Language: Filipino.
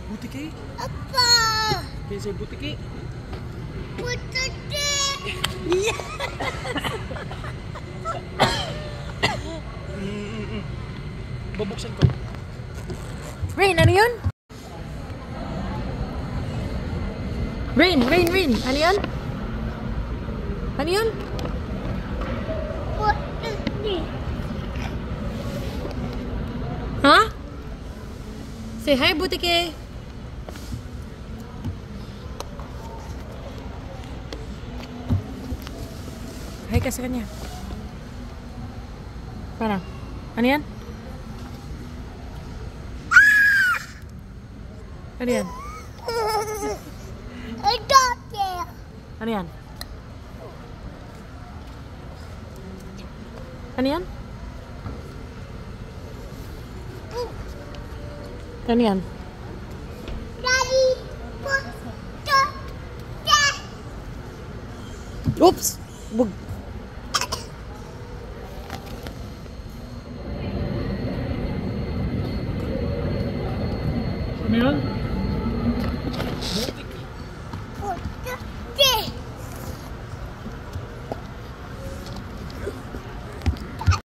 Butiki? Apa? Can you say butiki? Butiki! Yeah! Babuksan ko. Rain, ano yun? Rain! Ano yun? Ano yun? Butiki! Ha? Say hi, Butiki. Hi ka sa kanya. Parang, ano yan? Ano yan? Ano yan? Ano yan? Ano yan? Daddy! Oops! Bug. Ano yun?